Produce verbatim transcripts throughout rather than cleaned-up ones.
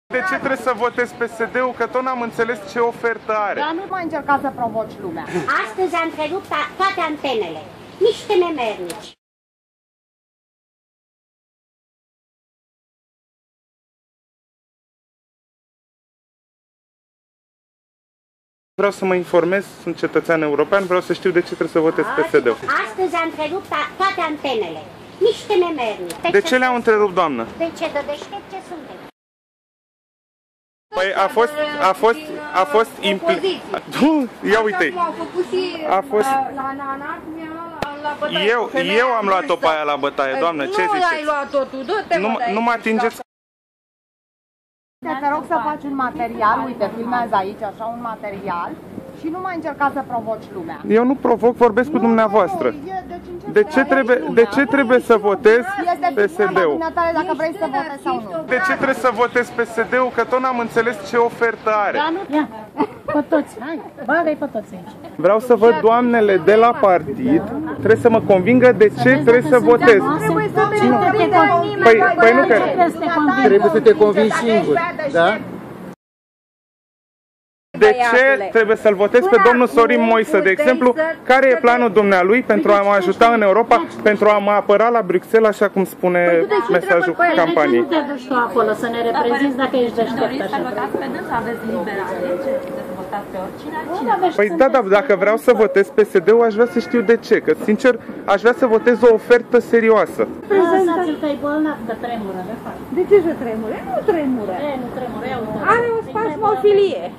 De ce trebuie să votez P S D-ul? Că tot n-am înțeles ce ofertă are. Dar nu mai încerca să provoci lumea. Astăzi a întrerupt toate antenele. Niște nemernici. Vreau să mă informez, sunt cetățean european, vreau să știu de ce trebuie să votez P S D-ul. Astăzi a întrerupt toate antenele. Niște nemernici. De ce le-au întrerupt, doamnă? De ce? De deștept ce sunteți? Păi a fost, a fost, a fost implicat. Ia uite. A fost. Eu, eu am luat-o pe aia la bătaie, doamnă, ce ziceți? Nu l-ai luat-o tu, du-te, Nu, nu mă atingeți. Te rog să faci un material, uite, filmează aici așa un material și nu mai încerca să provoci lumea. Eu nu provoc, vorbesc cu dumneavoastră. De ce trebuie, de ce trebuie să votez P S D-ul? Dacă vrei să votezi sau nu. De ce trebuie să votez P S D-ul? Că tot n-am înțeles ce ofertă are. Ia, pe toți, hai, bagă-i pe toți aici. Vreau să văd doamnele de la partid, trebuie să mă convingă de ce trebuie să votez. Trebuie să te Păi, păi nu că... Trebuie să te convingi singur, da? De ce trebuie să-l votez pe domnul Sorin Moise, de exemplu? Care e planul dumnealui pentru a mă ajuta în Europa, pentru a mă apăra la Bruxelles, așa cum spune mesajul campaniei? De ce nu te duci tu acolo să ne reprezinți dacă ești deștept așa? Votați pe dânsul, aveți liberale, ce puteți să votați pe oricine altcineva. Păi da, da, dacă vreau să votez P S D-ul, aș vrea să știu de ce, că sincer aș vrea să votez o ofertă serioasă. Lăsați-l că e bolnav, că tremură, de fapt. De ce să tremure? Nu tremură. E, nu tremură, ia uite. Are o spasmofilie.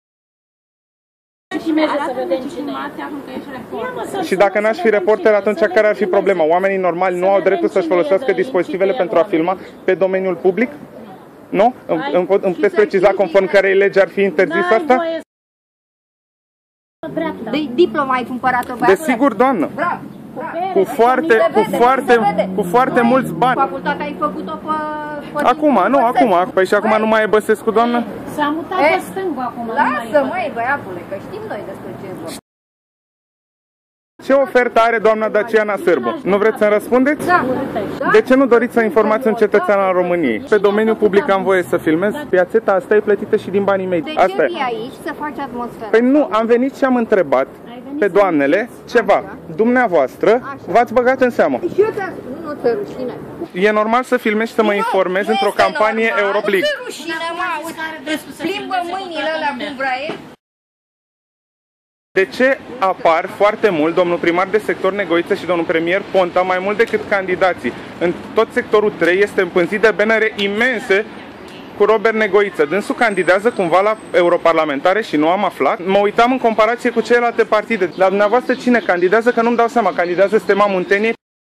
Și merge să vedem cine e. Și dacă n-aș fi reporter, atunci care ar fi problema? Oamenii normali nu au dreptul să-și folosească dispozitivele pentru a filma pe domeniul public? Nu? Îmi puteți preciza conform cărei legi ar fi interzis asta? De diploma ai cumpărat-o, băiatule? Desigur, doamnă. Bravo! Cu foarte, cu foarte, cu foarte mulți bani. Facultatea ai făcut-o pe... Acum, nu, acum. Păi și acum nu mai e Băsescu, doamnă? S-a mutat pe stângul acum. Lasă, măi, băiatule, că știm noi despre ce vorba. Ce ofertă are doamna Daciana Sârbu? Nu vreți să-mi răspundeți? Da. De ce nu doriți să informați un cetățean al României? Pe domeniul public am voie să filmez. Piațeta asta e plătită și din banii mei. De Asta ce e. vii aici să faci atmosferă? Păi nu, am venit și am întrebat pe doamnele ceva. Dumneavoastră v-ați băgat în seamă. Și eu te-am spus, nu ți-e rușine. E normal să filmezi și să mă informez într-o campanie Euroblic. Nu ți-e rușine, mă, plimbă mâinile alea cum vrea. De ce apar foarte mult domnul primar de sector Negoiță și domnul premier Ponta mai mult decât candidații? În tot sectorul trei este împânzit de bannere imense cu Robert Negoiță. Dânsul candidează cumva la europarlamentare și nu am aflat. Mă uitam în comparație cu celelalte partide. La dumneavoastră cine candidează? Că nu-mi dau seama. Candidează Stema Muntenie.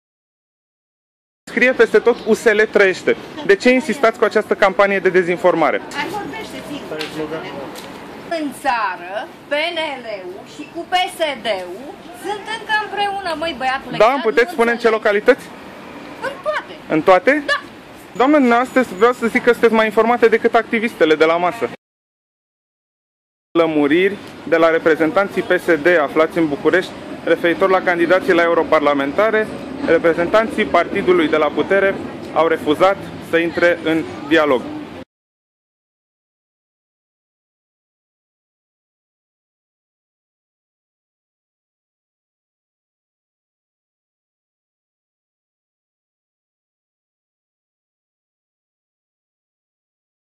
Scrie peste tot U S L trăiește. De ce insistați cu această campanie de dezinformare? În țară, P N L-ul și cu P S D-ul sunt încă împreună, măi, băiatule. Da, îmi puteți spune în ce localități? În toate. În toate? Da. Doamne, dumneavoastră vreau să zic că sunteți mai informate decât activistele de la masă. Lămuriri de la reprezentanții P S D aflați în București referitor la candidații la europarlamentare, reprezentanții partidului de la putere au refuzat să intre în dialog.